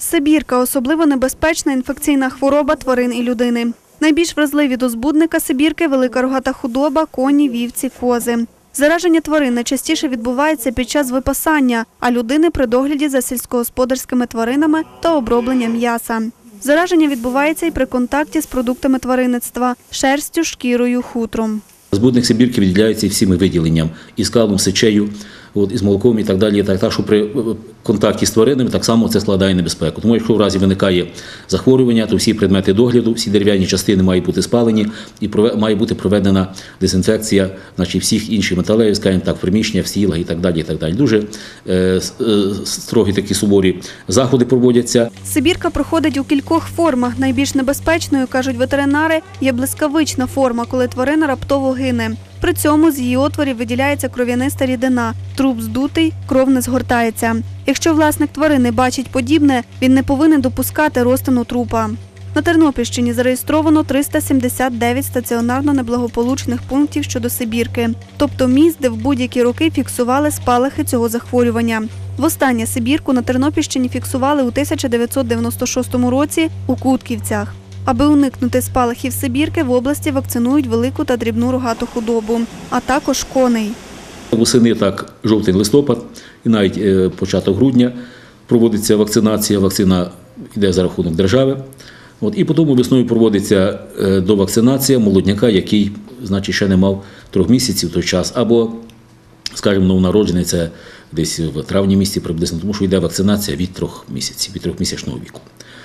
Сибірка – особливо небезпечна інфекційна хвороба тварин і людини. Найбільш вразливі до збудника сибірки – велика рогата худоба, коні, вівці, кози. Зараження тварин найчастіше відбувається під час випасання, а людини – при догляді за сільськогосподарськими тваринами та оброблення м'яса. Зараження відбувається і при контакті з продуктами тваринництва – шерстю, шкірою, хутром. Збудник сибірки відділяється всіми виділенням – із калом, сечею, із молоком і так далі. Так що при контакті з тваринами так само це складає небезпеку. Тому якщо в разі виникає захворювання, то всі предмети догляду, всі дерев'яні частини мають бути спалені і має бути проведена дезінфекція всіх інших металевих, скажімо так, приміщення, в сілах і так далі. І так далі. Дуже строгі такі суворі заходи проводяться. Сибірка проходить у кількох формах. Найбільш небезпечною, кажуть ветеринари, є блискавична форма, коли тварина раптово гине. При цьому з її отворів виділяється кров'яниста рідина. Труп здутий, кров не згортається. Якщо власник тварини бачить подібне, він не повинен допускати розтину трупа. На Тернопільщині зареєстровано 379 стаціонарно-неблагополучних пунктів щодо сибірки. Тобто місць, де в будь-які роки фіксували спалахи цього захворювання. Востаннє сибірку на Тернопільщині фіксували у 1996 році у Кутківцях. Аби уникнути спалахів сибірки, в області вакцинують велику та дрібну рогату худобу, а також коней. Восени так жовтень-листопад і навіть початок грудня проводиться вакцинація. Вакцина йде за рахунок держави. І потім весною проводиться довакцинація молодняка, який, ще не мав 3 місяців в той час. Або, скажімо, новонароджений, це десь в травні місяці приблизно, тому що йде вакцинація від 3 місяців, від 3-місячного віку.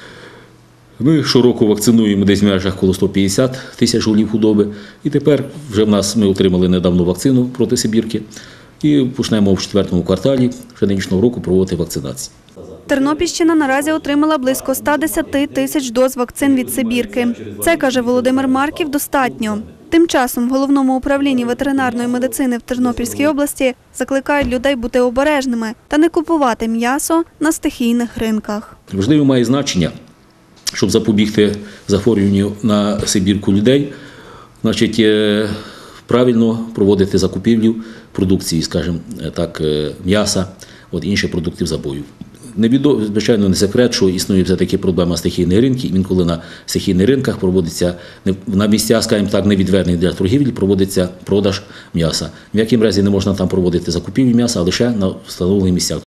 Ми щороку вакцинуємо десь в межах коло 150 тисяч голів худоби. І тепер вже ми отримали недавно вакцину проти сибірки. І почнемо в 4-му кварталі вже нинішнього року проводити вакцинацію. Тернопільщина наразі отримала близько 110 тисяч доз вакцин від сибірки. Це, каже Володимир Марків, достатньо. Тим часом в Головному управлінні ветеринарної медицини в Тернопільській області закликають людей бути обережними та не купувати м'ясо на стихійних ринках. Важливо має значення, щоб запобігти захворюванню на сибірку людей, правильно проводити закупівлю продукції, скажімо так, м'яса, інших продуктів забою. Звичайно, не секрет, що існує все-таки проблема стихійних ринків. Інколи на стихійних ринках проводиться, на місцях, скажімо так, не відведених для торгівлі, проводиться продаж м'яса. В якому разі не можна там проводити закупівлю м'яса, а лише на встановлених місцях.